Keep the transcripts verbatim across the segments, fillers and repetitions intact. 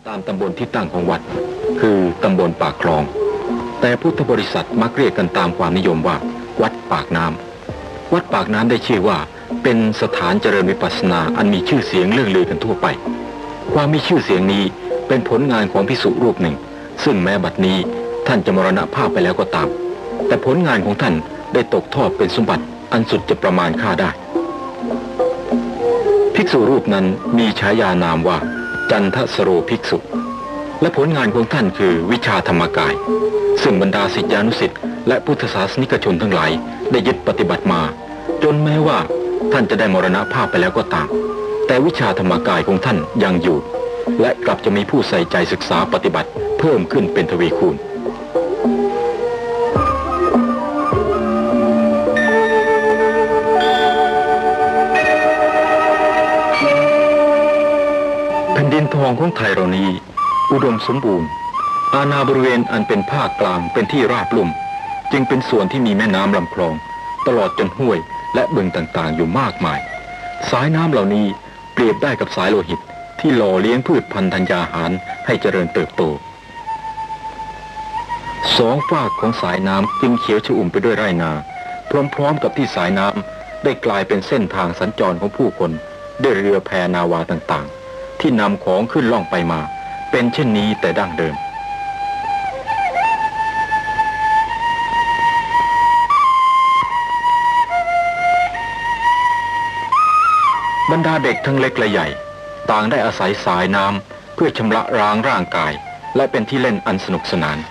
ตามตำบลที่ตั้งของวัดคือตำบลปากคลองแต่พุทธบริษัทมักเรียกกันตามความนิยมว่าวัดปากน้ำวัดปากน้ำได้ชื่อว่าเป็นสถานเจริญวิปัสสนาอันมีชื่อเสียงเรื่องลือกันทั่วไปความมีชื่อเสียงนี้เป็นผลงานของภิกษุรูปหนึ่งซึ่งแม้บัดนี้ท่านจะมรณภาพไปแล้วก็ตามแต่ผลงานของท่านได้ตกทอดเป็นสมบัติอันสุดจะประมาณค่าได้ภิกษุรูปนั้นมีฉายานามว่าจันทสโรภิกษุและผลงานของท่านคือวิชาธรรมกายซึ่งบรรดาศิษยานุศิษย์และพุทธศาสนิกชนทั้งหลายได้ยึดปฏิบัติมาจนแม้ว่าท่านจะได้มรณภาพไปแล้วก็ตามแต่วิชาธรรมกายของท่านยังอยู่และกลับจะมีผู้ใส่ใจศึกษาปฏิบัติเพิ่มขึ้นเป็นทวีคูณแผ่นดินทองของไทยเรานี้อุดมสมบูรณ์อาณาบริเวณอันเป็นภาคกลางเป็นที่ราบลุ่มจึงเป็นส่วนที่มีแม่น้ำลำคลองตลอดจนห้วยและบึงต่างๆอยู่มากมายสายน้ำเหล่านี้เปรียบได้กับสายโลหิตที่หล่อเลี้ยงพืชพันธุ์ธัญญาหารให้เจริญเติบโตสองฝากของสายน้ำจึงเขียวชอุ่มไปด้วยไร่นาพร้อมๆกับที่สายน้ำได้กลายเป็นเส้นทางสัญจรของผู้คนด้วยเรือแพนาวาต่างๆที่นำของขึ้นล่องไปมาเป็นเช่นนี้แต่ดั้งเดิมบรรดาเด็กทั้งเล็กและใหญ่ต่างได้อาศัยสายน้ำเพื่อชำระล้างร่างกายและเป็นที่เล่นอันสนุกสนาน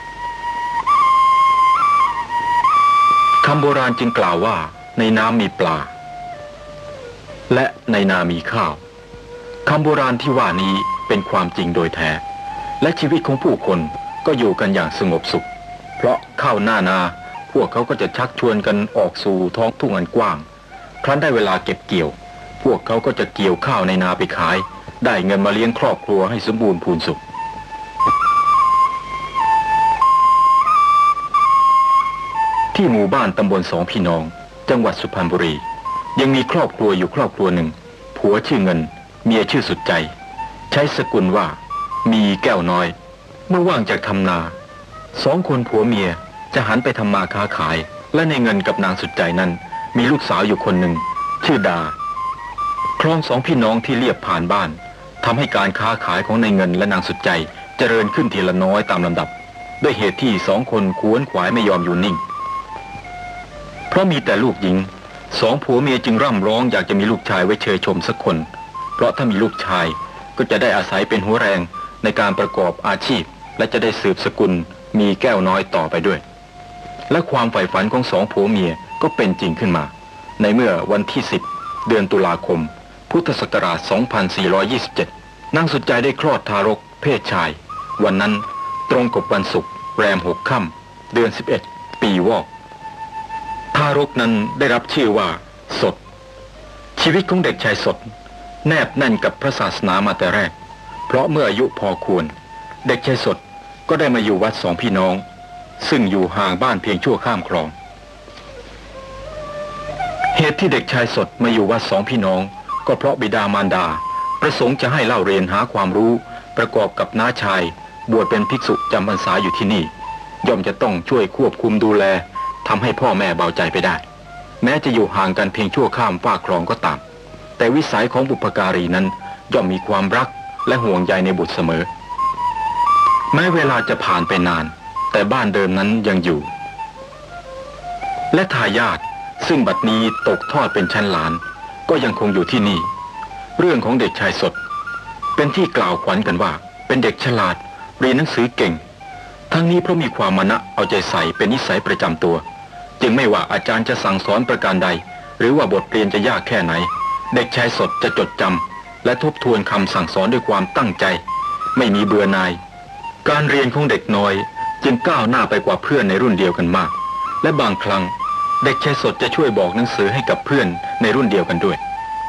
คำโบราณจึงกล่าวว่าในน้ำมีปลาและในนามีข้าวคำโบราณที่ว่านี้เป็นความจริงโดยแท้และชีวิตของผู้คนก็อยู่กันอย่างสงบสุขเพราะข้าวหน้านาพวกเขาก็จะชักชวนกันออกสู่ท้องทุ่งอันกว้างครั้นได้เวลาเก็บเกี่ยวพวกเขาก็จะเกี่ยวข้าวในนาไปขายได้เงินมาเลี้ยงครอบครัวให้สมบูรณ์พูนสุขที่หมู่บ้านตำบลสองพี่น้องจังหวัดสุพรรณบุรียังมีครอบครัวอยู่ครอบครัวหนึ่งผัวชื่อเงินเมียชื่อสุดใจใช้สกุลว่ามีแก้วน้อยเมื่อว่างจากทำนาสองคนผัวเมียจะหันไปทำมาค้าขายและในเงินกับนางสุดใจนั้นมีลูกสาวอยู่คนหนึ่งชื่อดาคลองสองพี่น้องที่เลียบผ่านบ้านทำให้การค้าขายของในเงินและนางสุดใจเจริญขึ้นทีละน้อยตามลำดับด้วยเหตุที่สองคนขวนขวายไม่ยอมอยู่นิ่งเพราะมีแต่ลูกหญิงสองผัวเมียจึงร่ำร้องอยากจะมีลูกชายไว้เชยชมสักคนเพราะถ้ามีลูกชายก็จะได้อาศัยเป็นหัวแรงในการประกอบอาชีพและจะได้สืบสกุลมีแก้วน้อยต่อไปด้วยและความใฝ่ฝันของสองผัวเมียก็เป็นจริงขึ้นมาในเมื่อวันที่สิบเดือนตุลาคมพุทธศักราชสองพันสี่ร้อยยี่สิบเจ็ดนางสุดใจได้คลอดทารกเพศชายวันนั้นตรงกับวันศุกร์แรมหกค่ำเดือนสิบเอ็ดปีวอกทารกนั้นได้รับชื่อว่าสดชีวิตของเด็กชายสดแนบแน่นกับพระศาสนามาแต่แรกเพราะเมื่ออายุพอควรเด็กชายสดก็ได้มาอยู่วัดสองพี่น้องซึ่งอยู่ห่างบ้านเพียงชั่วข้ามคลองเหตุที่เด็กชายสดมาอยู่วัดสองพี่น้องก็เพราะบิดามารดาประสงค์จะให้เล่าเรียนหาความรู้ประกอบกับน้าชายบวชเป็นภิกษุจำพรรษาอยู่ที่นี่ย่อมจะต้องช่วยควบคุมดูแลทำให้พ่อแม่เบาใจไปได้แม้จะอยู่ห่างกันเพียงชั่วข้ามฟากคลองก็ตามแต่วิสัยของบุพการีนั้นย่อมมีความรักและห่วงใยในบุตรเสมอแม้เวลาจะผ่านไปนานแต่บ้านเดิมนั้นยังอยู่และทายาทซึ่งบัดนี้ตกทอดเป็นชั้นหลานก็ยังคงอยู่ที่นี่เรื่องของเด็กชายสดเป็นที่กล่าวขวัญกันว่าเป็นเด็กฉลาดเรียนหนังสือเก่งทั้งนี้เพราะมีความมานะเอาใจใส่เป็นนิสัยประจำตัวจึงไม่ว่าอาจารย์จะสั่งสอนประการใดหรือว่าบทเรียนจะยากแค่ไหนเด็กชายสดจะจดจำและทบทวนคำสั่งสอนด้วยความตั้งใจไม่มีเบื่อหน่ายการเรียนของเด็กน้อยจึงก้าวหน้าไปกว่าเพื่อนในรุ่นเดียวกันมากและบางครั้งเด็กชายสดจะช่วยบอกหนังสือให้กับเพื่อนในรุ่นเดียวกันด้วย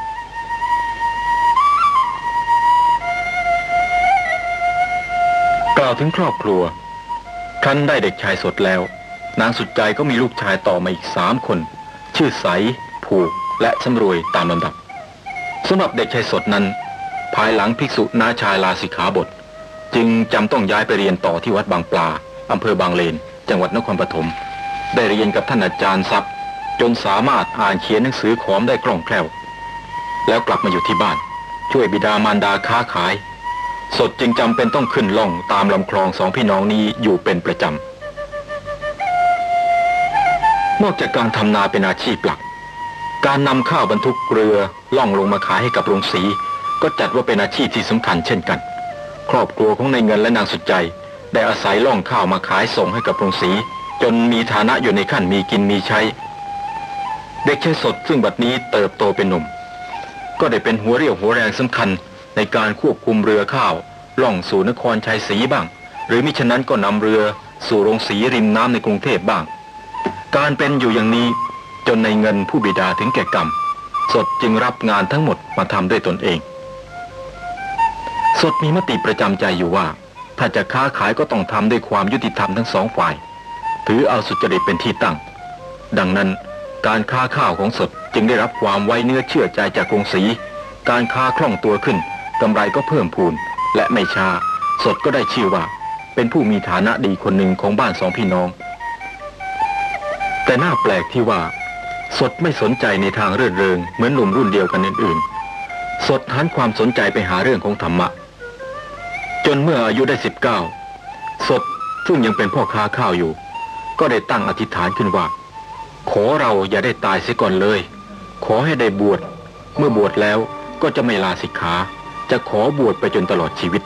กล่าวถึงครอบครัวครั้นได้เด็กชายสดแล้วนางสุดใจก็มีลูกชายต่อมาอีกสามคนชื่อใสผูกและสำรวยตามลำดับสำหรับเด็กชายสดนั้นภายหลังภิกษุน้าชายลาสิกขาบทจึงจำต้องย้ายไปเรียนต่อที่วัดบางปลาอำเภอบางเลนจังหวัดนครปฐมได้เรียนกับท่านอาจารย์ทรัพย์จนสามารถอ่านเขียนหนังสือขอมได้คล่องแคล่วแล้วกลับมาอยู่ที่บ้านช่วยบิดามารดาค้าขายสดจึงจำเป็นต้องขึ้นล่องตามลำคลองสองพี่น้องนี้อยู่เป็นประจำนอกจากการทำนาเป็นอาชีพหลักการนำข้าวบรรทุกเรือล่องลงมาขายให้กับโรงสีก็จัดว่าเป็นอาชีพที่สำคัญเช่นกันครอบครัวของนายเงินและนางสุดใจได้อาศัยล่องข้าวมาขายส่งให้กับโรงสีจนมีฐานะอยู่ในขั้นมีกินมีใช้เด็กชายสดซึ่งบัดนี้เติบโตเป็นหนุ่มก็ได้เป็นหัวเรี่ยวหัวแรงสำคัญในการควบคุมเรือข้าวล่องสู่นครชัยศรีบ้างหรือมิฉะนั้นก็นำเรือสู่โรงสีริมน้ำในกรุงเทพบ้างการเป็นอยู่อย่างนี้จนในเงินผู้บิดาถึงแก่กรรมสดจึงรับงานทั้งหมดมาทำด้วยตนเองสดมีมติประจำใจอยู่ว่าถ้าจะค้าขายก็ต้องทำด้วยความยุติธรรมทั้งสองฝ่ายถือเอาสุจริตเป็นที่ตั้งดังนั้นการค้าข้าวของสดจึงได้รับความไว้เนื้อเชื่อใจจากกรุงศรีการค้าคล่องตัวขึ้นกำไรก็เพิ่มพูนและไม่ช้าสดก็ได้ชื่อว่าเป็นผู้มีฐานะดีคนหนึ่งของบ้านสองพี่น้องแต่น่าแปลกที่ว่าสดไม่สนใจในทางเรื่นเริงเหมือนหนุ่มรุ่นเดียวกันอื่นๆสดหันความสนใจไปหาเรื่องของธรรมะจนเมื่ออายุได้สิบเก้าสดซึ่งยังเป็นพ่อค้าข้าวอยู่ก็ได้ตั้งอธิษฐานขึ้นว่าขอเราอย่าได้ตายเสียก่อนเลยขอให้ได้บวชเมื่อบวชแล้วก็จะไม่ลาสิกขาจะขอบวชไปจนตลอดชีวิต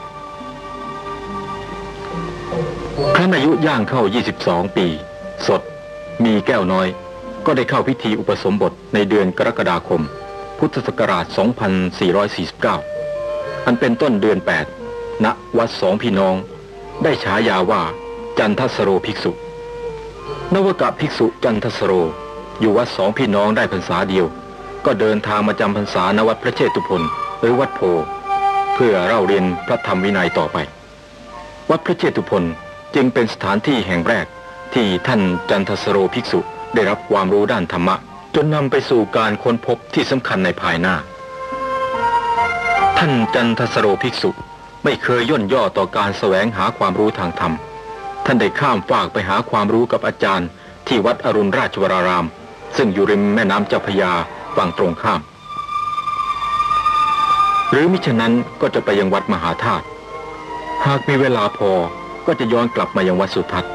ครั้นอายุย่างเข้ายี่สิบสองปีสดมีแก้วน้อยก็ได้เข้าพิธีอุปสมบทในเดือนกรกฎาคมพุทธศักราชสองพันสี่ร้อยสี่สิบเก้าอันเป็นต้นเดือนแปดณวัดสองพี่น้องได้ฉายาว่าจันทสโรภิกษุนวกะภิกษุจันทสโรอยู่วัดสองพี่น้องได้พรรษาเดียวก็เดินทางมาจำพรรษาณวัดพระเชตุพนหรือวัดโพเพื่อเล่าเรียนพระธรรมวินัยต่อไปวัดพระเชตุพนจึงเป็นสถานที่แห่งแรกที่ท่านจันทสโรภิกษุได้รับความรู้ด้านธรรมะจนนำไปสู่การค้นพบที่สำคัญในภายหน้าท่านจันทสโรภิกษุไม่เคยย่นย่อต่อการแสวงหาความรู้ทางธรรมท่านได้ข้ามฟากไปหาความรู้กับอาจารย์ที่วัดอรุณราชวรารามซึ่งอยู่ริมแม่น้ำเจ้าพระยาฝั่งตรงข้ามหรือมิฉะนั้นก็จะไปยังวัดมหาธาตุหากมีเวลาพอก็จะย้อนกลับมายังวัดสุทัศน์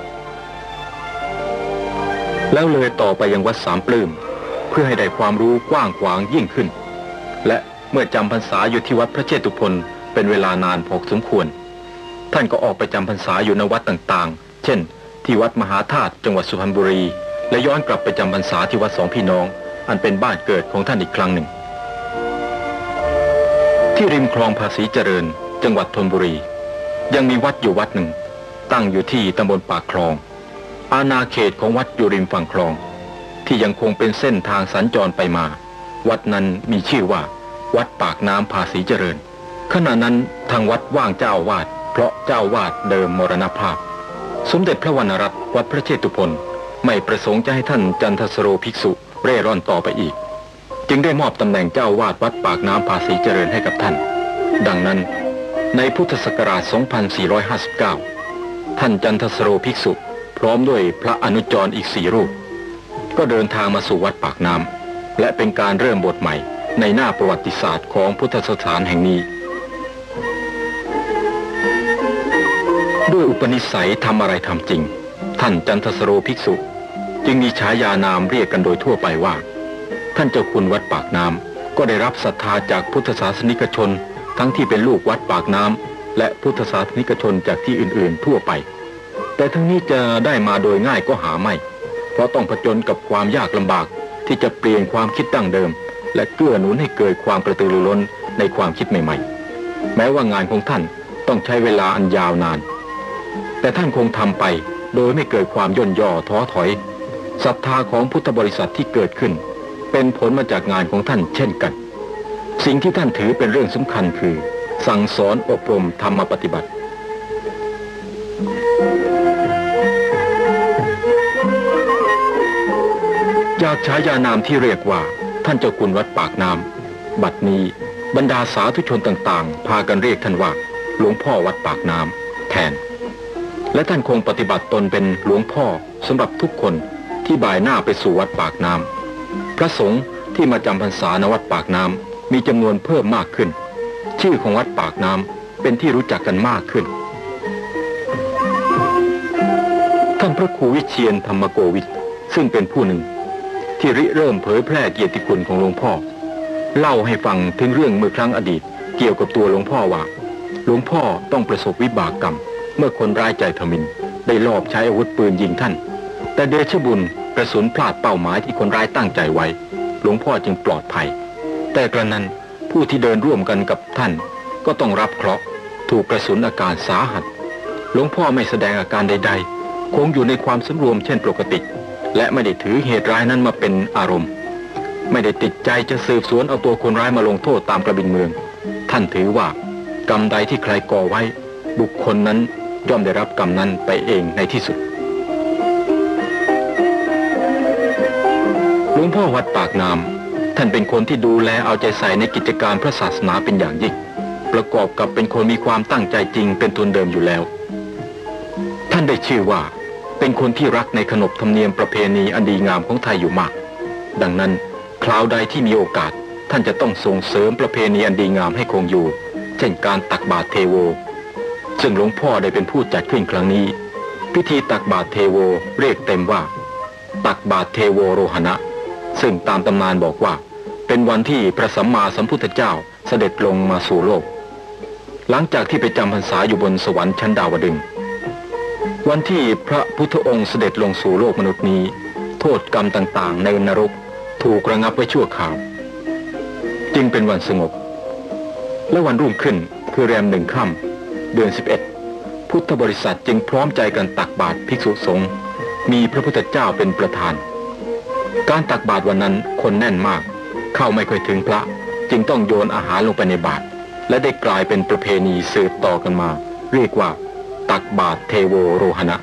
แล้วเลยต่อไปยังวัดสามปลื้มเพื่อให้ได้ความรู้กว้างขวางยิ่งขึ้นและเมื่อจำพรรษาอยู่ที่วัดพระเชตุพนเป็นเวลานานพอสมควรท่านก็ออกไปจำพรรษาอยู่ในวัดต่างๆเช่นที่วัดมหาธาตุจังหวัดสุพรรณบุรีและย้อนกลับไปจำพรรษาที่วัดสองพี่น้องอันเป็นบ้านเกิดของท่านอีกครั้งหนึ่งที่ริมคลองภาษีเจริญจังหวัดธนบุรียังมีวัดอยู่วัดหนึ่งตั้งอยู่ที่ตำบลปากคลองอาณาเขตของวัดอยู่ริมฝั่งคลองที่ยังคงเป็นเส้นทางสัญจรไปมาวัดนั้นมีชื่อว่าวัดปากน้ำภาษีเจริญขณะนั้นทางวัดว่างเจ้าอาวาสเพราะเจ้าอาวาสเดิมมรณภาพสมเด็จพระวรรณรัตน์วัดพระเชตุพนไม่ประสงค์จะให้ท่านจันทสโรภิกษุเร่ร่อนต่อไปอีกจึงได้มอบตำแหน่งเจ้าอาวาสวัดปากน้ำภาษีเจริญให้กับท่านดังนั้นในพุทธศักราชสองพันสี่ร้อยห้าสิบเก้าท่านจันทสโรภิกษุพร้อมด้วยพระอนุจรอีกสี่รูปก็เดินทางมาสู่วัดปากน้ำและเป็นการเริ่มบทใหม่ในหน้าประวัติศาสตร์ของพุทธสถานแห่งนี้ด้วยอุปนิสัยทำอะไรทำจริงท่านจันทสโรภิกษุจึงมีฉายานามเรียกกันโดยทั่วไปว่าท่านเจ้าคุณวัดปากน้ำก็ได้รับศรัทธาจากพุทธศาสนิกชนทั้งที่เป็นลูกวัดปากน้ำและพุทธศาสนิกชนจากที่อื่นๆทั่วไปแต่ทั้งนี้จะได้มาโดยง่ายก็หาไม่เพราะต้องผจญกับความยากลำบากที่จะเปลี่ยนความคิดดั้งเดิมและเกื้อหนุนให้เกิดความกระตือรือร้นในความคิดใหม่ๆแม้ว่างานของท่านต้องใช้เวลาอันยาวนานแต่ท่านคงทำไปโดยไม่เกิดความย่นย่อท้อถอยศรัทธาของพุทธบริษัทที่เกิดขึ้นเป็นผลมาจากงานของท่านเช่นกันสิ่งที่ท่านถือเป็นเรื่องสำคัญคือสั่งสอนอบรมธรรมปฏิบัติจากฉายานามที่เรียกว่าท่านเจ้าคุณวัดปากน้ำบัดนี้บรรดาสาธุชนต่างๆพากันเรียกท่านว่าหลวงพ่อวัดปากน้ำแทนและท่านคงปฏิบัติตนเป็นหลวงพ่อสำหรับทุกคนที่บ่ายหน้าไปสู่วัดปากน้ำพระสงฆ์ที่มาจำพรรษาณวัดปากน้ำมีจำนวนเพิ่มมากขึ้นชื่อของวัดปากน้ำเป็นที่รู้จักกันมากขึ้นท่านพระครูวิเชียรธรรมโกวิทซึ่งเป็นผู้หนึ่งที่ริเริ่มเผยแพร่เกียรติคุณของหลวงพ่อเล่าให้ฟังถึงเรื่องเมื่อครั้งอดีตเกี่ยวกับตัวหลวงพ่อว่าหลวงพ่อต้องประสบวิบากกรรมเมื่อคนร้ายใจทมิฬได้ลอบใช้อาวุธปืนยิงท่านแต่เดชบุญกระสุนพลาดเป้าหมายที่คนร้ายตั้งใจไว้หลวงพ่อจึงปลอดภัยแต่กระนั้นผู้ที่เดินร่วมกันกับท่านก็ต้องรับเคราะห์ถูกกระสุนอาการสาหัสหลวงพ่อไม่แสดงอาการใดๆคงอยู่ในความสำรวมเช่นปกติและไม่ได้ถือเหตุร้ายนั้นมาเป็นอารมณ์ไม่ได้ติดใจจะสืบสวนเอาตัวคนร้ายมาลงโทษตามกระบินเมืองท่านถือว่ากรรมใดที่ใครก่อไว้บุคคลนั้นย่อมได้รับกรรมนั้นไปเองในที่สุดหลวงพ่อวัดปากน้ำท่านเป็นคนที่ดูแลเอาใจใส่ในกิจการพระศาสนาเป็นอย่างยิ่งประกอบกับเป็นคนมีความตั้งใจจริงเป็นทุนเดิมอยู่แล้วท่านได้ชื่อว่าเป็นคนที่รักในขนบธรรมเนียมประเพณีอันดีงามของไทยอยู่มากดังนั้นคราวใดที่มีโอกาสท่านจะต้องส่งเสริมประเพณีอันดีงามให้คงอยู่เช่นการตักบาตรเทโวซึ่งหลวงพ่อได้เป็นผู้จัดขึ้นครั้งนี้พิธีตักบาตรเทโวเรียกเต็มว่าตักบาตรเทโวโรหณะซึ่งตามตำนานบอกว่าเป็นวันที่พระสัมมาสัมพุทธเจ้าเสด็จลงมาสู่โลกหลังจากที่ไปจำพรรษาอยู่บนสวรรค์ชั้นดาวดึงส์วันที่พระพุทธองค์เสด็จลงสู่โลกมนุษย์นี้โทษกรรมต่างๆในนรกถูกระงับไว้ชั่วคราวจึงเป็นวันสงบและวันรุ่งขึ้นคือแรมหนึ่งค่ำเดือนสิบเอ็ดพุทธบริษัทจึงพร้อมใจกันตักบาตรภิกษุสงฆ์มีพระพุทธเจ้าเป็นประธานการตักบาตรวันนั้นคนแน่นมากเข้าไม่ค่อยถึงพระจึงต้องโยนอาหารลงไปในบาตรและได้กลายเป็นประเพณีสืบต่อกันมาเรียกว่าตักบาตรเทโวโรหณะ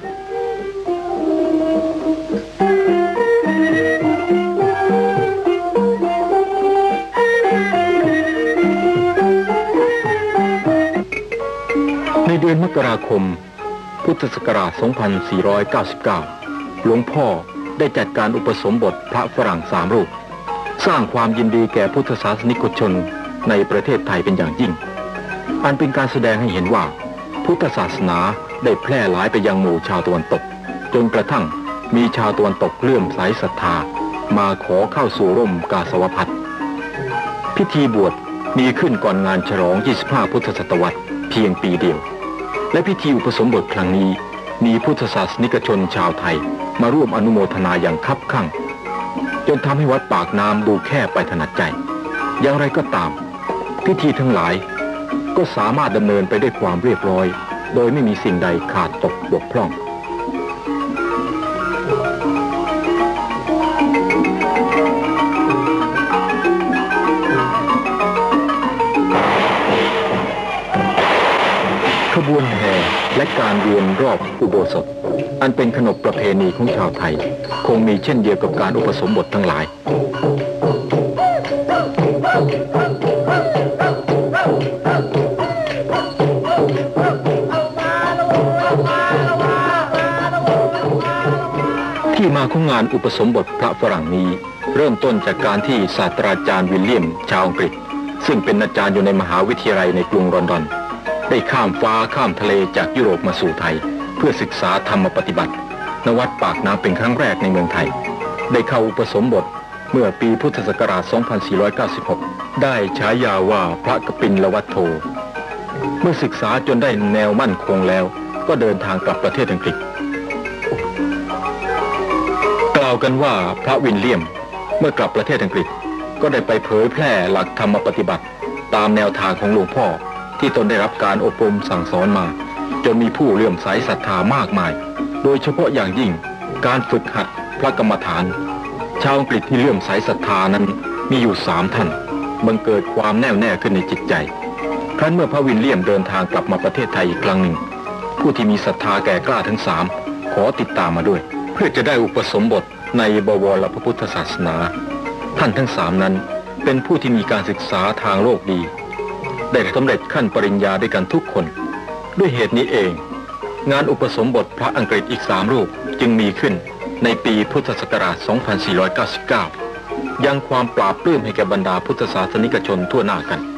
ในเดือนมกราคมพุทธศักราช สองพันสี่ร้อยเก้าสิบเก้า หลวงพ่อได้จัดการอุปสมบทพระฝรั่งสามรูปสร้างความยินดีแก่พุทธศาสนิกชนในประเทศไทยเป็นอย่างยิ่งอันเป็นการแสดงให้เห็นว่าพุทธศาสนาได้แพร่หลายไปยังหมู่ชาวตะวันตกจนกระทั่งมีชาวตะวันตกเลื่อมใสศรัทธามาขอเข้าสู่ร่มกาสาวพัสต์พิธีบวชมีขึ้นก่อนงานฉลองยี่สิบห้าพุทธศตวรรษเพียงปีเดียวและพิธีอุปสมบทครั้งนี้มีพุทธศาสนิกชนชาวไทยมาร่วมอนุโมทนาอย่างคับคั่งจนทำให้วัดปากน้ำดูแคบไปถนัดใจอย่างไรก็ตามพิธีทั้งหลายก็สามารถดำเนินไปด้วยความเรียบร้อยโดยไม่มีสิ่งใดขาดตกบกพร่องขบวนแห่และการเวียนรอบอุโบสถอันเป็นขนบประเพณีของชาวไทยคงมีเช่นเดียวกับการอุปสมบททั้งหลายที่มาของงานอุปสมบทพระฝรั่งนี้เริ่มต้นจากการที่ศาสตราจารย์วิลเลียมชาวอังกฤษซึ่งเป็นอาจารย์อยู่ในมหาวิทยาลัยในกรุงลอนดอนได้ข้ามฟ้าข้ามทะเลจากยุโรปมาสู่ไทยเพื่อศึกษาธรรมปฏิบัติณวัดปากน้ำเป็นครั้งแรกในเมืองไทยได้เข้าอุปสมบทเมื่อปีพุทธศักราช สองพันสี่ร้อยเก้าสิบหก ได้ฉายาว่าพระกปิลวัตโธเมื่อศึกษาจนได้แนวมั่นคงแล้วก็เดินทางกลับประเทศอังกฤษกล่าวกันว่าพระวิลเลียมเมื่อกลับประเทศอังกฤษก็ได้ไปเผยแพร่หลักธรรมปฏิบัติตามแนวทางของหลวงพ่อที่ตนได้รับการอบรมสั่งสอนมาจนมีผู้เลื่อมใสศรัทธามากมายโดยเฉพาะอย่างยิ่งการฝึกหัดพระกรรมฐานชาวอังกฤษที่เลื่อมใสศรัทธานั้นมีอยู่สามท่านบังเกิดความแน่วแน่ขึ้นในจิตใจครั้นเมื่อพระวิลเลียมเดินทางกลับมาประเทศไทยอีกครั้งหนึ่งผู้ที่มีศรัทธาแก่กล้าทั้งสามขอติดตามมาด้วยเพื่อจะได้อุปสมบทในบวรพระพุทธศาสนาท่านทั้งสามนั้นเป็นผู้ที่มีการศึกษาทางโลกดีได้สำเร็จขั้นปริญญาด้วยกันทุกคนด้วยเหตุนี้เองงานอุปสมบทพระอังกฤษอีกสามรูปจึงมีขึ้นในปีพุทธศักราช สองพันสี่ร้อยเก้าสิบเก้า ยังความปราบปลื้มให้แก่บรรดาพุทธศาสนิกชนทั่วหน้ากัน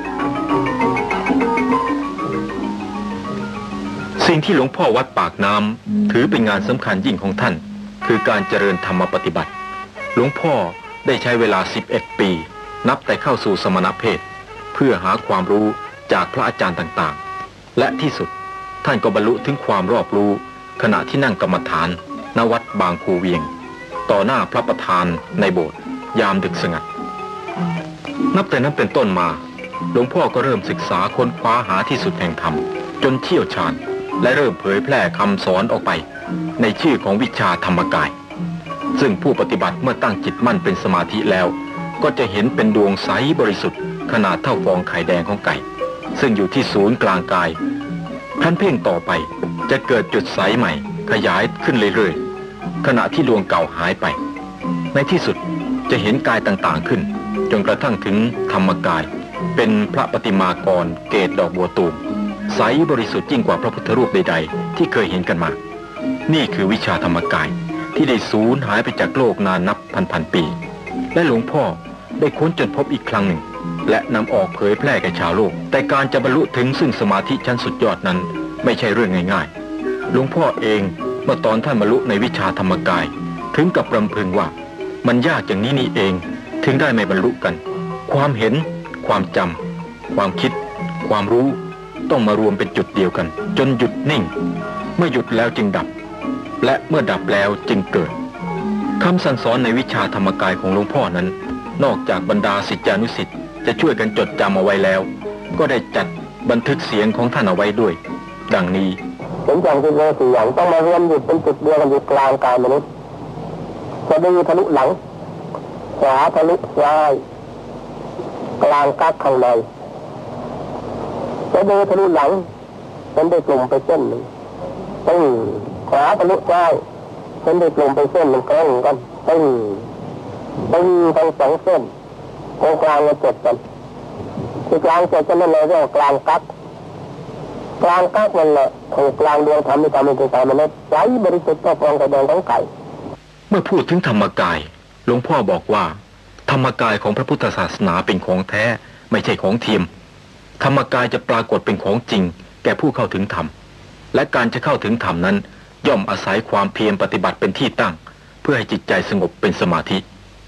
สิ่งที่หลวงพ่อวัดปากน้ำถือเป็นงานสำคัญยิ่งของท่านคือการเจริญธรรมปฏิบัติหลวงพ่อได้ใช้เวลาสิบเอ็ดปีนับแต่เข้าสู่สมณเพศเพื่อหาความรู้จากพระอาจารย์ต่างๆและที่สุดท่านก็บรรลุถึงความรอบรู้ขณะที่นั่งกรรมฐานณวัดบางคูเวียงต่อหน้าพระประธานในโบสถ์ยามดึกสงัดนับแต่นั้นเป็นต้นมาหลวงพ่อก็เริ่มศึกษาค้นคว้าหาที่สุดแห่งธรรมจนเชี่ยวชาญและเริ่มเผยแพร่คำสอนออกไปในชื่อของวิชาธรรมกายซึ่งผู้ปฏิบัติเมื่อตั้งจิตมั่นเป็นสมาธิแล้วก็จะเห็นเป็นดวงใสบริสุทธิ์ขนาดเท่าฟองไข่แดงของไก่ซึ่งอยู่ที่ศูนย์กลางกายครั้นเพ่งต่อไปจะเกิดจุดใสใหม่ขยายขึ้นเรื่อยๆขณะที่ดวงเก่าหายไปในที่สุดจะเห็นกายต่างๆขึ้นจนกระทั่งถึงธรรมกายเป็นพระปฏิมากรเกศดอกบัวตูมใสบริสุทธิ์ยิ่งกว่าพระพุทธรูปใดๆที่เคยเห็นกันมานี่คือวิชาธรรมกายที่ได้สูญหายไปจากโลกนานนับพันๆปีและหลวงพ่อได้ค้นจนพบอีกครั้งหนึ่งและนำออกเผยแพร่แก่ชาวโลกแต่การจะบรรลุถึงซึ่งสมาธิชั้นสุดยอดนั้นไม่ใช่เรื่องง่ายๆหลวงพ่อเองเมื่อตอนท่านบรรลุในวิชาธรรมกายถึงกับรำพึงว่ามันยากอย่างนี้นี่เองถึงได้ไม่บรรลุกันความเห็นความจำความคิดความรู้ต้องมารวมเป็นจุดเดียวกันจนหยุดนิ่งเมื่อหยุดแล้วจึงดับและเมื่อดับแล้วจึงเกิดคำสั่งสอนในวิชาธรรมกายของหลวงพ่อนั้นนอกจากบรรดาศิษยานุศิษย์จะช่วยกันจดจำเอาไว้แล้วก็ได้จัดบันทึกเสียงของท่านเอาไว้ด้วยดังนี้เป็นอย่างที่เราสี่อย่างต้องมารวมอยู่เป็นจุดเดียวกันอยู่กลางกายมนุษย์สะดือทะลุหลังขวาทะลุซ้ายกลางกักข้างในสะดือทะลุหลังเป็นได้กลุ่มไปเส้นหนึ่งตึ้งขวาทะลุซ้ายเป็นได้กลุ่มไปเส้นหนึ่งกลางกันตึ้งตึ้งทั้งสองเส้นตรงกลางเราจดกันคือกลางจดกันนั่นเลยเรียกว่ากลางกักกลางกักนั่นแหละคือกลางดวงธรรมที่ทำให้ใจมนุษย์ใสบริสุทธิ์ต่อฟองกระแดงของไก่เมื่อพูดถึงธรรมกายหลวงพ่อบอกว่าธรรมกายของพระพุทธศาสนาเป็นของแท้ไม่ใช่ของเทียมธรรมกายจะปรากฏเป็นของจริงแก่ผู้เข้าถึงธรรมและการจะเข้าถึงธรรมนั้นย่อมอาศัยความเพียรปฏิบัติเป็นที่ตั้งเพื่อให้จิตใจสงบเป็นสมาธิ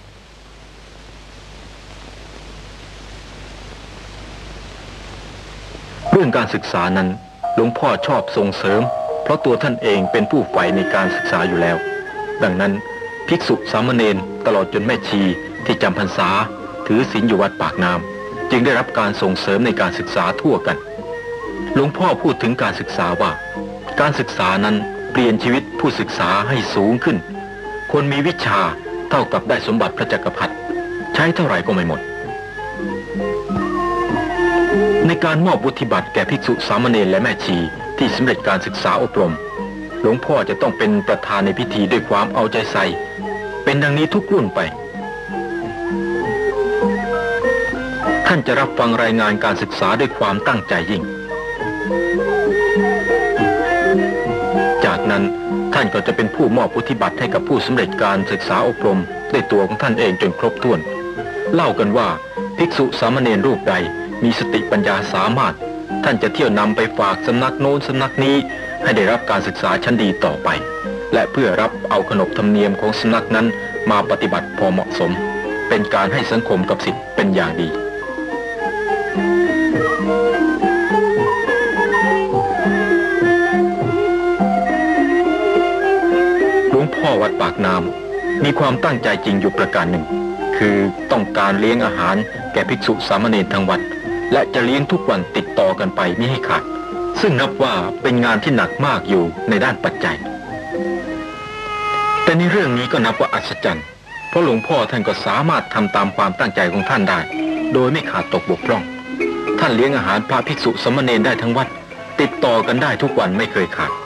เรื่องการศึกษานั้นหลวงพ่อชอบส่งเสริมเพราะตัวท่านเองเป็นผู้ใฝ่ในการศึกษาอยู่แล้วดังนั้นภิกษุสามเณรตลอดจนแม่ชีที่จำพรรษาถือศีลอยู่วัดปากน้ำจึงได้รับการส่งเสริมในการศึกษาทั่วกันหลวงพ่อพูดถึงการศึกษาว่าการศึกษานั้นเปลี่ยนชีวิตผู้ศึกษาให้สูงขึ้นคนมีวิชาเท่ากับได้สมบัติพระจักรพรรดิใช้เท่าไหร่ก็ไม่หมดในการมอบวุฒิบัตรแก่ภิกษุสามเณรและแม่ชีที่สำเร็จการศึกษาอบรมหลวงพ่อจะต้องเป็นประธานในพิธีด้วยความเอาใจใส่เป็นดังนี้ทุกรุ่นไปท่านจะรับฟังรายงานการศึกษาด้วยความตั้งใจยิ่งจากนั้นท่านก็จะเป็นผู้มอบวุฒิบัตรให้กับผู้สำเร็จการศึกษาอบรมด้วยตัวของท่านเองจนครบถ้วนเล่ากันว่าภิกษุสามเณรรูปใดมีสติปัญญาสามารถท่านจะเที่ยวนำไปฝากสำนักโน้นสำนักนี้ให้ได้รับการศึกษาชั้นดีต่อไปและเพื่อรับเอาขนบธรรมเนียมของสำนักนั้นมาปฏิบัติพอเหมาะสมเป็นการให้สังคมกับศิษย์เป็นอย่างดีหลวงพ่อวัดปากน้ำมีความตั้งใจจริงอยู่ประการหนึ่งคือต้องการเลี้ยงอาหารแก่ภิกษุสามเณรทั้งวัดและจะเลี้ยงทุกวันติดต่อกันไปมิให้ขาดซึ่งนับว่าเป็นงานที่หนักมากอยู่ในด้านปัจจัยแต่ในเรื่องนี้ก็นับว่าอัศจรรย์เพราะหลวงพ่อท่านก็สามารถทำตามความตั้งใจของท่านได้โดยไม่ขาดตกบกพร่องท่านเลี้ยงอาหารพระภิกษุสามเณรได้ทั้งวัดติดต่อกันได้ทุกวันไม่เคยขาด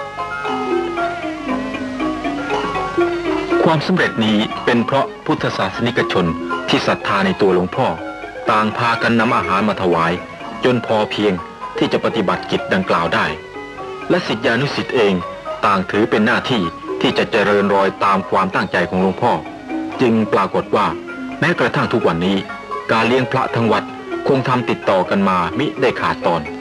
ความสำเร็จนี้เป็นเพราะพุทธศาสนิกชนที่ศรัทธาในตัวหลวงพ่อต่างพากันนำอาหารมาถวายจนพอเพียงที่จะปฏิบัติกิจดังกล่าวได้และศิษยานุศิษย์เองต่างถือเป็นหน้าที่ที่จะเจริญรอยตามความตั้งใจของหลวงพ่อจึงปรากฏว่าแม้กระทั่งทุกวันนี้การเลี้ยงพระทั้งวัดคงทำติดต่อกันมามิได้ขาดตอน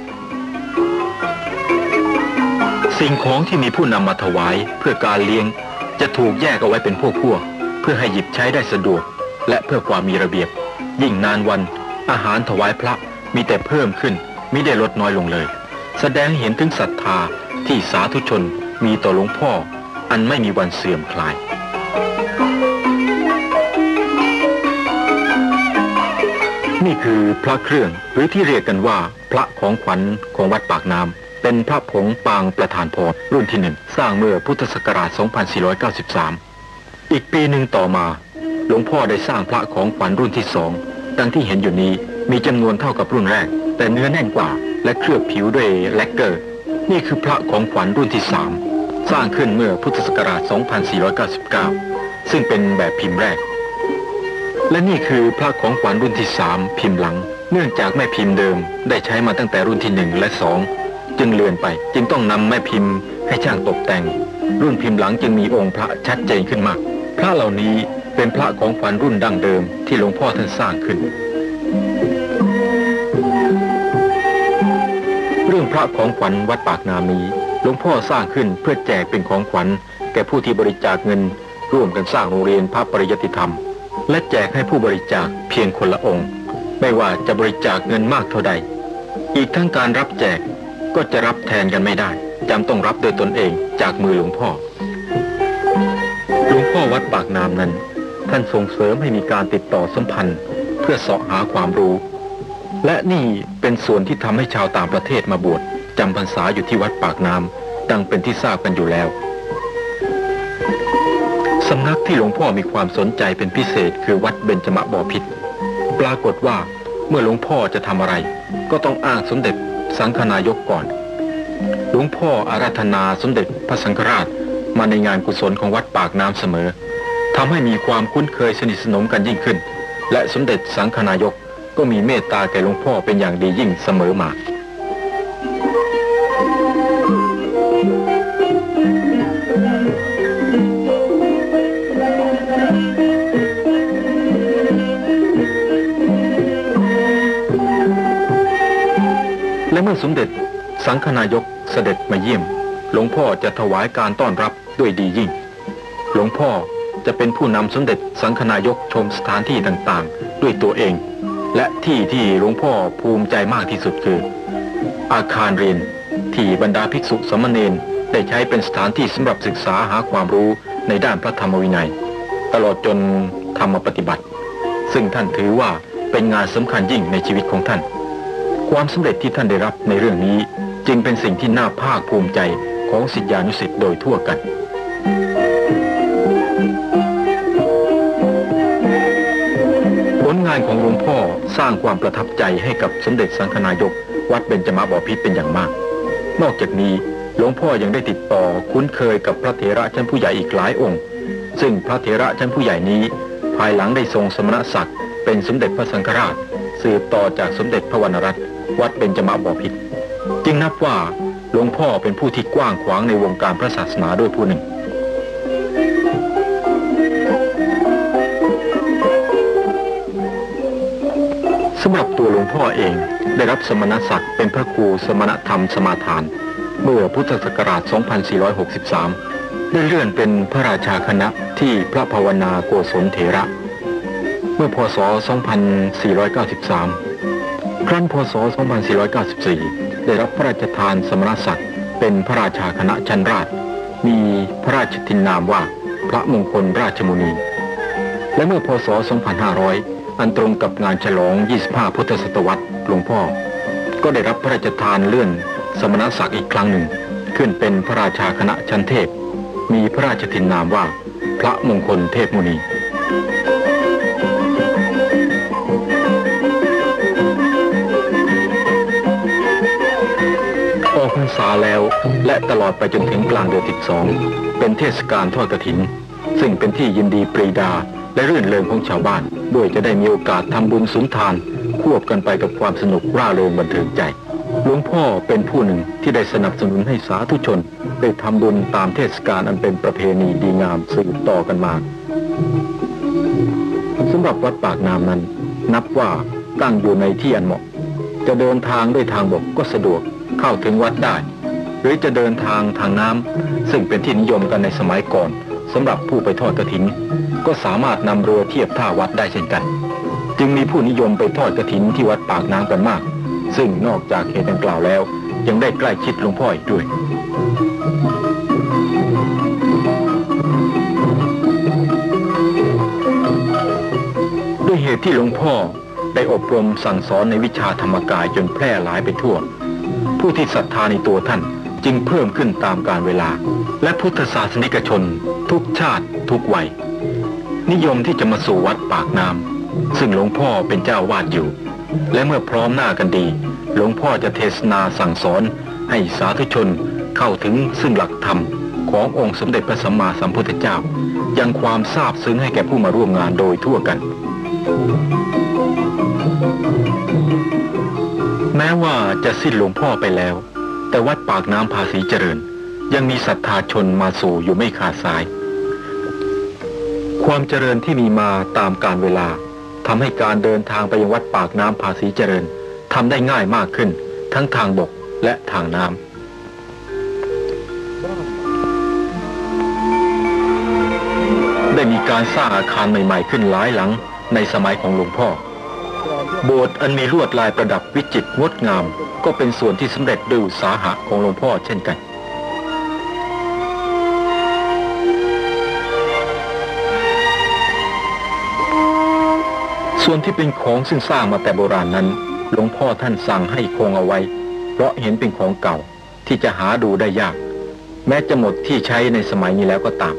สิ่งของที่มีผู้นำมาถวายเพื่อการเลี้ยงจะถูกแยกเอาไว้เป็นพวกพวกเพื่อให้หยิบใช้ได้สะดวกและเพื่อความมีระเบียบยิ่งนานวันอาหารถวายพระมีแต่เพิ่มขึ้นมิได้ลดน้อยลงเลยแสดงให้เห็นถึงศรัทธาที่สาธุชนมีต่อหลวงพ่ออันไม่มีวันเสื่อมคลายนี่คือพระเครื่องหรือที่เรียกกันว่าพระของขวัญของวัดปากน้ำเป็นพระผงปางประธานพรรุ่นที่หนึ่งสร้างเมื่อพุทธศักราช สองพันสี่ร้อยเก้าสิบสาม อีกปีหนึ่งต่อมาหลวงพ่อได้สร้างพระของขวัญรุ่นที่สองดังที่เห็นอยู่นี้มีจำนวนเท่ากับรุ่นแรกแต่เนื้อแน่นกว่าและเคลือบผิวด้วยแลกเกอร์นี่คือพระของขวัญรุ่นที่สามสร้างขึ้นเมื่อพุทธศักราช สองพันสี่ร้อยเก้าสิบเก้า ซึ่งเป็นแบบพิมพ์แรกและนี่คือพระของขวัญรุ่นที่สามพิมพ์หลังเนื่องจากแม่พิมพ์เดิมได้ใช้มาตั้งแต่รุ่นที่หนึ่งและสองจึงเลือนไปจึงต้องนำแม่พิมพ์ให้ช่างตกแต่งรุ่นพิมพ์หลังจึงมีองค์พระชัดเจนขึ้นมากพระเหล่านี้เป็นพระของขวัญรุ่นดั้งเดิมที่หลวงพ่อท่านสร้างขึ้นเรื่องพระของขวัญวัดปากน้ำนี้หลวงพ่อสร้างขึ้นเพื่อแจกเป็นของขวัญแก่ผู้ที่บริจาคเงินร่วมกันสร้างโรงเรียนพระปริยัติธรรมและแจกให้ผู้บริจาคเพียงคนละองค์ไม่ว่าจะบริจาคเงินมากเท่าใดอีกทั้งการรับแจกก็จะรับแทนกันไม่ได้จำต้องรับโดยตนเองจากมือหลวงพ่อหลวงพ่อวัดปากน้ำนั้นท่านส่งเสริมให้มีการติดต่อสัมพันธ์เพื่อเสาะหาความรู้และนี่เป็นส่วนที่ทำให้ชาวต่างประเทศมาบวชจำพรรษาอยู่ที่วัดปากน้ำดังเป็นที่ทราบกันอยู่แล้วสำนักที่หลวงพ่อมีความสนใจเป็นพิเศษคือวัดเบญจมบพิตรปรากฏว่าเมื่อหลวงพ่อจะทำอะไรก็ต้องอ้างสมเด็จสังฆนายกก่อนหลวงพ่ออาราธนาสมเด็จพระสังฆราชมาในงานกุศลของวัดปากน้ำเสมอทำให้มีความคุ้นเคยสนิทสนมกันยิ่งขึ้นและสมเด็จสังฆนายกก็มีเมตตาแก่หลวงพ่อเป็นอย่างดียิ่งเสมอมาและเมื่อสมเด็จสังฆนายกเสด็จมาเยี่ยมหลวงพ่อจะถวายการต้อนรับด้วยดียิ่งหลวงพ่อจะเป็นผู้นำสมเด็จสังฆนายกชมสถานที่ต่างๆด้วยตัวเองและที่ที่หลวงพ่อภูมิใจมากที่สุดคืออาคารเรียนที่บรรดาภิกษุสามเณรได้ใช้เป็นสถานที่สำหรับศึกษาหาความรู้ในด้านพระธรรมวินัยตลอดจนธรรมปฏิบัติซึ่งท่านถือว่าเป็นงานสำคัญยิ่งในชีวิตของท่านความสำเร็จที่ท่านได้รับในเรื่องนี้จึงเป็นสิ่งที่น่าภาคภูมิใจของศิษยานุศิษย์โดยทั่วกันผลงานของหลวงพ่อสร้างความประทับใจให้กับสมเด็จสังฆนายกวัดเบญจมบพิตรเป็นอย่างมากนอกจากนี้หลวงพ่อยังได้ติดต่อคุ้นเคยกับพระเถระชั้นผู้ใหญ่อีกหลายองค์ซึ่งพระเถระชั้นผู้ใหญ่นี้ภายหลังได้ทรงสมณศักดิ์เป็นสมเด็จพระสังฆราชสืบต่อจากสมเด็จพระวรรณรัตน์วัดเบญจมบพิตรจึงนับว่าหลวงพ่อเป็นผู้ที่กว้างขวางในวงการพระศาสนาด้วยผู้หนึ่งสำหรับตัวหลวงพ่อเองได้รับสมณศักดิ์เป็นพระครูสมณธรรมสมาทานเมื่อพุทธศักราช สองพันสี่ร้อยหกสิบสาม ได้เลื่อนเป็นพระราชาคณะที่พระภาวนาโกศลเถระเมื่อพ.ศ. สองพันสี่ร้อยเก้าสิบสาม ครั้นพ.ศ. สองพันสี่ร้อยเก้าสิบสี่ ได้รับพระราชทานสมณศักดิ์เป็นพระราชาคณะชั้นราชมีพระราชทินนามว่าพระมงคลราชมุนีและเมื่อพ.ศ. สองพันห้าร้อยอันตรงกับงานฉลองยี่สิบห้าพุทธศตวรรษหลวงพ่อก็ได้รับพระราชทานเลื่อนสมณศักดิ์อีกครั้งหนึ่งขึ้นเป็นพระราชาคณะชั้นเทพมีพระราชทินนามว่าพระมงคลเทพมุนีออกพรรษาแล้วและตลอดไปจนถึงกลางเดือนสิบสองเป็นเทศกาลทอดกฐินซึ่งเป็นที่ยินดีปรีดาและรื่นเริงของชาวบ้านด้วยจะได้มีโอกาสทำบุญสุนทานควบกันไปกับความสนุกร่าเริงบันเทิงใจหลวงพ่อเป็นผู้หนึ่งที่ได้สนับสนุนให้สาธุชนได้ทำบุญตามเทศกาลอันเป็นประเพณีดีงามสืบต่อกันมาสำหรับวัดปากน้ำนั้นนับว่าตั้งอยู่ในที่อันเหมาะจะเดินทางด้วยทางบกก็สะดวกเข้าถึงวัดได้หรือจะเดินทางทางน้ำซึ่งเป็นที่นิยมกันในสมัยก่อนสำหรับผู้ไปทอดกฐินก็สามารถนำเรือเทียบท่าวัดได้เช่นกันจึงมีผู้นิยมไปทอดกฐินที่วัดปากน้ำกันมากซึ่งนอกจากเหตุดังกล่าวแล้วยังได้ใกล้ชิดหลวงพ่ออีกด้วยด้วยเหตุที่หลวงพ่อได้อบรมสั่งสอนในวิชาธรรมกายจนแพร่หลายไปทั่วผู้ที่ศรัทธาในตัวท่านจึงเพิ่มขึ้นตามกาลเวลาและพุทธศาสนิกชนทุกชาติทุกวัยนิยมที่จะมาสู่วัดปากน้ำซึ่งหลวงพ่อเป็นเจ้าวาดอยู่และเมื่อพร้อมหน้ากันดีหลวงพ่อจะเทศนาสั่งสอนให้สาธุชนเข้าถึงซึ่งหลักธรรมขององค์สมเด็จพระสัมมาสัมพุทธเจ้ายังความซาบซึ้งให้แก่ผู้มาร่วมงานโดยทั่วกันแม้ว่าจะสิ้นหลวงพ่อไปแล้วแต่วัดปากน้ำภาษีเจริญยังมีศรัทธาชนมาสู่อยู่ไม่ขาดสายความเจริญที่มีมาตามกาลเวลาทำให้การเดินทางไปยังวัดปากน้ำภาษีเจริญทำได้ง่ายมากขึ้นทั้งทางบกและทางน้ำได้มีการสร้างอาคารใหม่ๆขึ้นหลายหลังในสมัยของหลวงพ่อโบสถ์อันมีลวดลายประดับวิจิตรงดงามก็เป็นส่วนที่สำเร็จด้วยอุตสาหะของหลวงพ่อเช่นกันส่วนที่เป็นของซึ่งสร้างมาแต่โบราณนั้นหลวงพ่อท่านสั่งให้คงเอาไว้เพราะเห็นเป็นของเก่าที่จะหาดูได้ยากแม้จะหมดที่ใช้ในสมัยนี้แล้วก็ตาม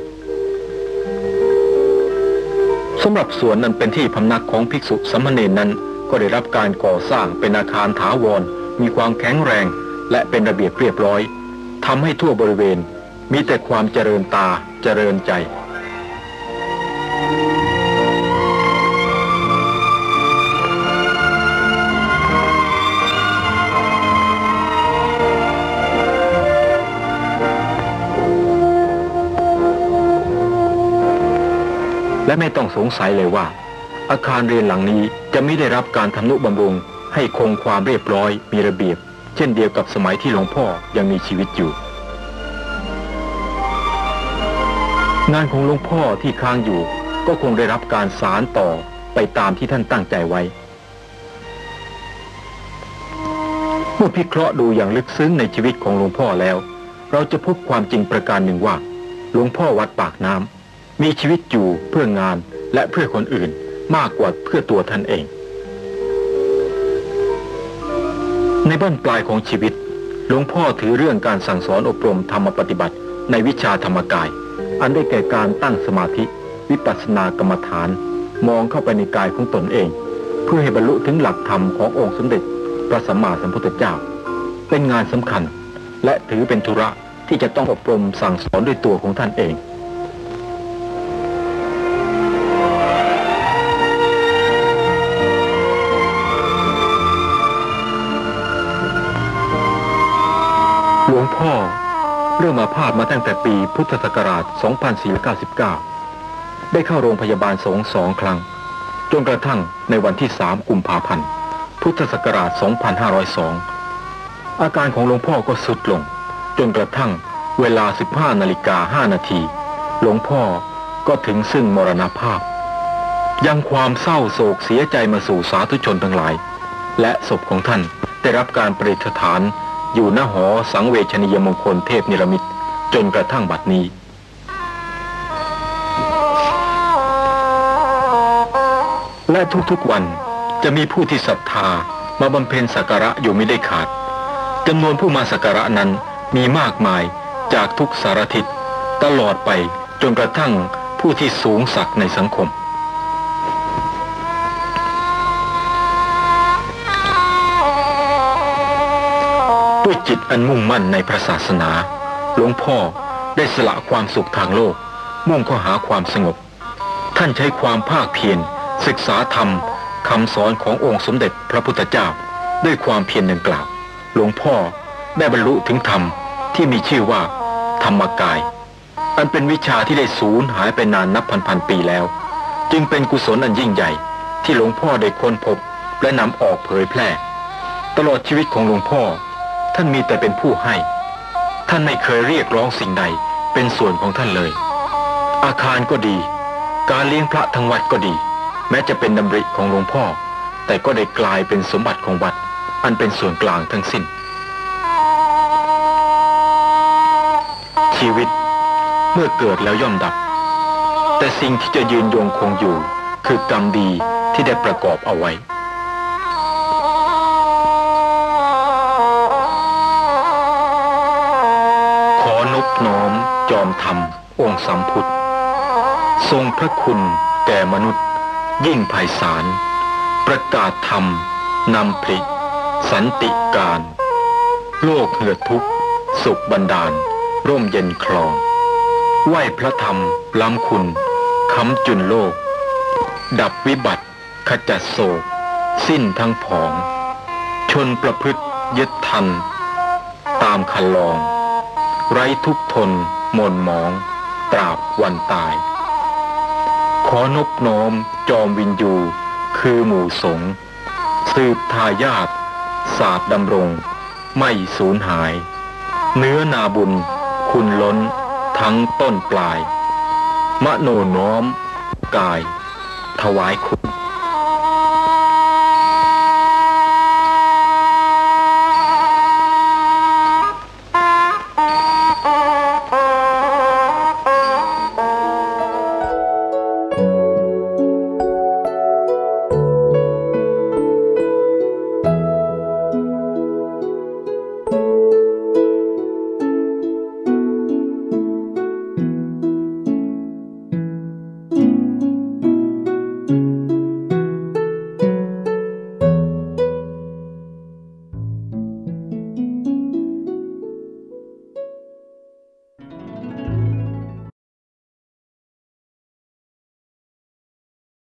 สำหรับสวนนั้นเป็นที่พำนักของภิกษุสามเณรนั้นก็ได้รับการก่อสร้างเป็นอาคารถาวรมีความแข็งแรงและเป็นระเบียบเรียบร้อยทำให้ทั่วบริเวณมีแต่ความเจริญตาเจริญใจและไม่ต้องสงสัยเลยว่าอาคารเรียนหลังนี้จะไม่ได้รับการทำนุบำรุงให้คงความเรียบร้อยมีระเบียบเช่นเดียวกับสมัยที่หลวงพ่อยังมีชีวิตอยู่งานของหลวงพ่อที่ค้างอยู่ก็คงได้รับการสานต่อไปตามที่ท่านตั้งใจไว้เมื่อพิเคราะห์ดูอย่างลึกซึ้งในชีวิตของหลวงพ่อแล้วเราจะพบความจริงประการหนึ่งว่าหลวงพ่อวัดปากน้ำมีชีวิตอยู่เพื่องานและเพื่อคนอื่นมากกว่าเพื่อตัวท่านเองในบั้นปลายของชีวิตหลวงพ่อถือเรื่องการสั่งสอนอบรมธรรมปฏิบัติในวิชาธรรมกายอันได้แก่การตั้งสมาธิวิปัสสนากรรมฐานมองเข้าไปในกายของตนเองเพื่อให้บรรลุถึงหลักธรรมขององค์สมเด็จพระสัมมาสัมพุทธเจ้าเป็นงานสำคัญและถือเป็นธุระที่จะต้องอบรมสั่งสอนด้วยตัวของท่านเองหลวงพ่อเริ่มอาพาธมาตั้งแต่ปีพุทธศักราช สองพันสี่ร้อยเก้าสิบเก้า ได้เข้าโรงพยาบาลสงฆ์สองครั้งจนกระทั่งในวันที่สามกุมภาพันธ์พุทธศักราช สองพันห้าร้อยสอง อาการของหลวงพ่อก็ทรุดลงจนกระทั่งเวลา สิบห้านาฬิกาห้านาทีหลวงพ่อก็ถึงซึ่งมรณภาพยังความเศร้าโศกเสียใจมาสู่สาธุชนทั้งหลายและศพของท่านได้รับการประดิษฐานอยู่ณหอสังเวชนียมงคลเทพนิรมิตจนกระทั่งบัดนี้และทุกๆวันจะมีผู้ที่ศรัทธามาบำเพ็ญสักการะอยู่ไม่ได้ขาดจำนวนผู้มาสักการะนั้นมีมากมายจากทุกสารทิศตลอดไปจนกระทั่งผู้ที่สูงศักดิ์ในสังคมด้วยจิตอันมุ่งมั่นในพระศาสนาหลวงพ่อได้สละความสุขทางโลกมุ่งเข้าหาความสงบท่านใช้ความภาคเพียรศึกษาธรรมคำสอนขององค์สมเด็จพระพุทธเจ้าด้วยความเพียรดังกล่าวหลวงพ่อได้บรรลุถึงธรรมที่มีชื่อว่าธรรมกายอันเป็นวิชาที่ได้สูญหายไปนานนับพันพันปีแล้วจึงเป็นกุศลอันยิ่งใหญ่ที่หลวงพ่อได้ค้นพบและนำออกเผยแพร่ตลอดชีวิตของหลวงพ่อท่านมีแต่เป็นผู้ให้ท่านไม่เคยเรียกร้องสิ่งใดเป็นส่วนของท่านเลยอาคารก็ดีการเลี้ยงพระทั้งวัดก็ดีแม้จะเป็นดำริของหลวงพ่อแต่ก็ได้กลายเป็นสมบัติของวัดอันเป็นส่วนกลางทั้งสิ้นชีวิตเมื่อเกิดแล้วย่อมดับแต่สิ่งที่จะยืนยงคงอยู่คือกรรมดีที่ได้ประกอบเอาไว้ขอนบน้อมจอมธรรมองค์สัมพุทธทรงพระคุณแก่มนุษย์ยิ่งไพศาลประกาศธรรมนำพลิสันติการโลกเหือดทุกข์สุขบันดาลร่มเย็นคลองไหวพระธรรมล้ำคุณค้ำจุนโลกดับวิบัติขจัดโศกสิ้นทั้งผองชนประพฤติยึดทันตามคันลองไร้ทุกข์ทนหม่นหมองตราบวันตายขอนบน้อมจอมวินยูคือหมู่สงฆ์สืบทายาทศาสตร์ดำรงไม่สูญหายเนื้อนาบุญคุณล้นทั้งต้นปลายมโนน้อมกายถวายคุณ